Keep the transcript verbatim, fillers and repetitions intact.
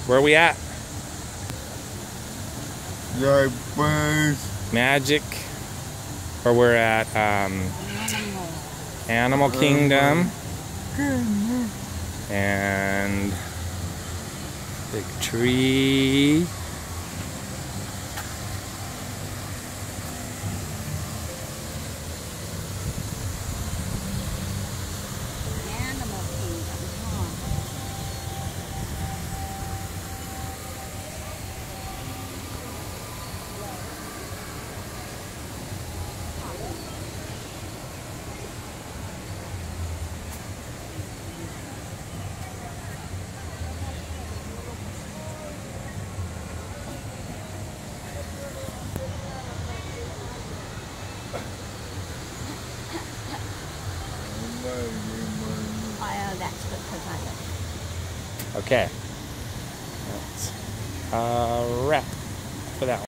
Where are we at? The birds. Magic. Or we're at um, Animal Kingdom. And big tree. Animal Kingdom, huh? Oh, that's because I love it. Okay. That's a wrap for that one.